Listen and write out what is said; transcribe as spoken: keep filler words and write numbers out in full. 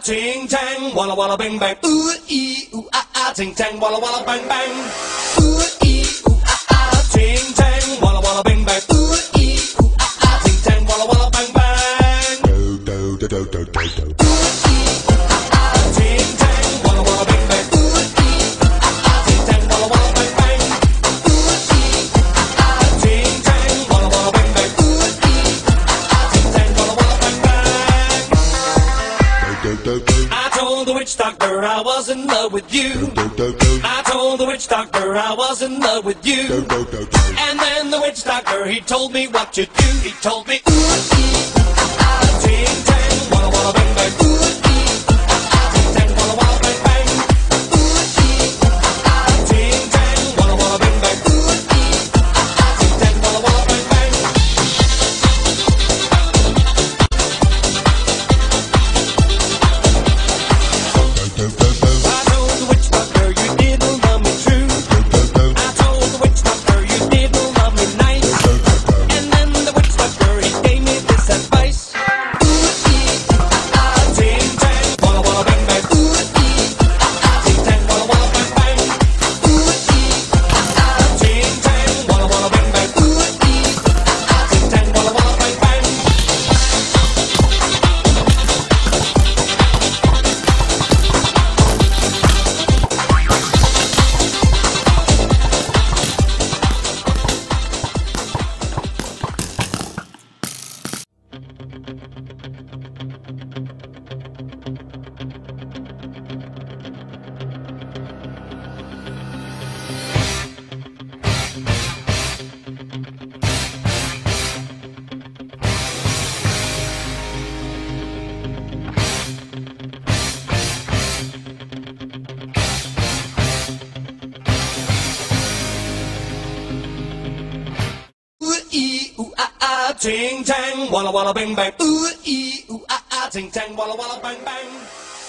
ting tang, walla walla bing bang. Ooh ee ooh ah ah, ting tang, walla walla bang bang. Ooh ee ooh ah ah, ting tang, walla walla bing bang. Ooh ee ooh ah ah, ting tang, walla walla bang bang. Do do do do do do do. Ting tang, walla walla bing bang. Ooh ee ooh ah ah, ting tang, walla walla bang bang. Ooh ee ooh ah ah, ting tang, walla walla bang bang. Ooh ee ooh ah ah, ting tang, walla walla bang bang. Do do do. I told the witch doctor I was in love with you. Do do do. I told the witch doctor I was in love with you. Do do do do. And then the witch doctor, he told me what to do. He told me, ooh, ee, ah, ah, ting, tang, walla, walla, bang, bang. Ooh, ee, ah, ah, ting, tang, walla, walla, bang, bang. Ooh, ee, ah, ah, ting, tang, walla, walla, bang, bang. Ooh, ee, ah, ah, ting, tang, walla, walla, bang, bang. Do do do do. I told the witch doctor you didn't love me true. Do do do. I told the witch doctor you didn't love me nice. Do do do. And then the witch doctor, he gave me this advice. Ooh, ee, ah, ah, ting, tang, walla, walla, bang, bang. Ooh, ee, ah, ah, ting, tang, walla, walla, bang, bang. Ooh, ee, ah, ah, ting, tang, walla, walla, bang, bang. Ooh, ee, ah, ah, ting, tang, walla, walla, bang, bang. Ooh ee ooh ah ah, ting tang, walla walla bang bang. Ooh ee ooh ah ah, ting tang, walla walla bang bang.